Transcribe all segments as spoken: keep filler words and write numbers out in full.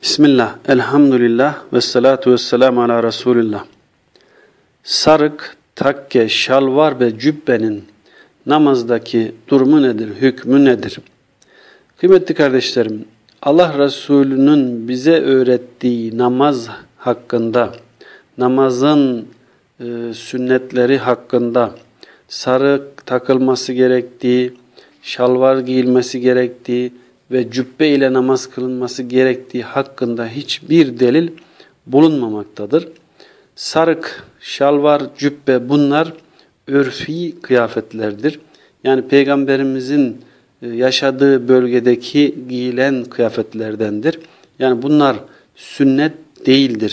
Bismillah, elhamdülillah ve salatu ve selamu ala Resulillah. Sarık, takke, şalvar ve cübbenin namazdaki durumu nedir, hükmü nedir? Kıymetli kardeşlerim, Allah Resulü'nün bize öğrettiği namaz hakkında, namazın e, sünnetleri hakkında, sarık takılması gerektiği, şalvar giyilmesi gerektiği ve cübbe ile namaz kılınması gerektiği hakkında hiçbir delil bulunmamaktadır. Sarık, şalvar, cübbe bunlar örfi kıyafetlerdir. Yani Peygamberimizin yaşadığı bölgedeki giyilen kıyafetlerdendir. Yani bunlar sünnet değildir.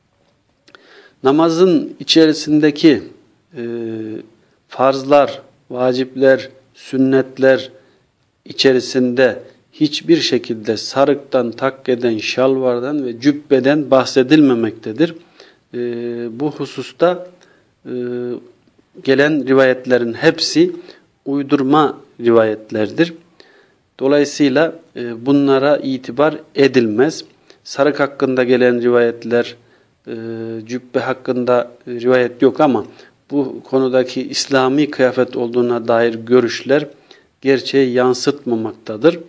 Namazın içerisindeki e, farzlar, vacipler, sünnetler içerisinde hiçbir şekilde sarıktan, takkeden, şalvardan ve cübbeden bahsedilmemektedir. E, bu hususta e, gelen rivayetlerin hepsi uydurma rivayetlerdir. Dolayısıyla e, bunlara itibar edilmez. Sarık hakkında gelen rivayetler, e, cübbe hakkında e, rivayet yok ama bu konudaki İslami kıyafet olduğuna dair görüşler gerçeği yansıtmamaktadır.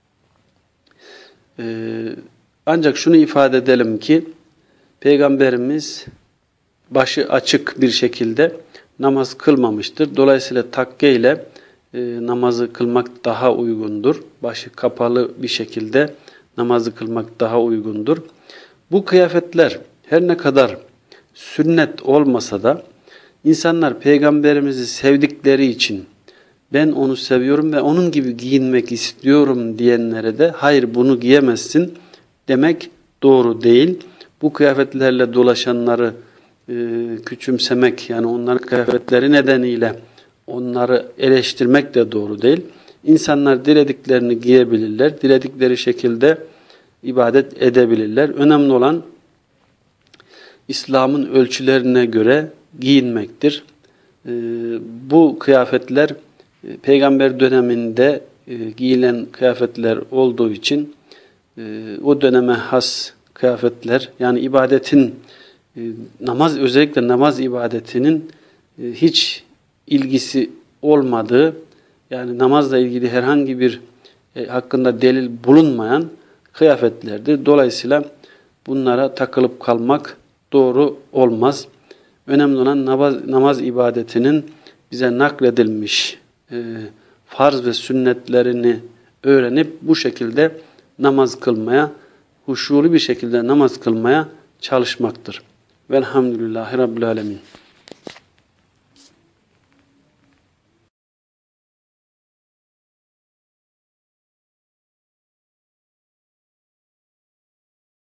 E, ancak şunu ifade edelim ki Peygamberimiz başı açık bir şekilde namaz kılmamıştır. Dolayısıyla takke ile e, namazı kılmak daha uygundur. Başı kapalı bir şekilde namazı kılmak daha uygundur. Bu kıyafetler her ne kadar sünnet olmasa da insanlar Peygamberimizi sevdikleri için ben onu seviyorum ve onun gibi giyinmek istiyorum diyenlere de hayır bunu giyemezsin demek doğru değil. Bu kıyafetlerle dolaşanları e, küçümsemek, yani onların kıyafetleri nedeniyle onları eleştirmek de doğru değil. İnsanlar dilediklerini giyebilirler, diledikleri şekilde ibadet edebilirler. Önemli olan İslam'ın ölçülerine göre giyinmektir. E, bu kıyafetler e, Peygamber döneminde e, giyilen kıyafetler olduğu için e, o döneme has kıyafetler, yani ibadetin e, namaz, özellikle namaz ibadetinin e, hiç ilgisi olmadığı, yani namazla ilgili herhangi bir e, hakkında delil bulunmayan kıyafetlerdir. Dolayısıyla bunlara takılıp kalmak doğru olmaz. Önemli olan namaz, namaz ibadetinin bize nakledilmiş e, farz ve sünnetlerini öğrenip bu şekilde namaz kılmaya, huşulu bir şekilde namaz kılmaya çalışmaktır. Velhamdülillahi Rabbil Alemin.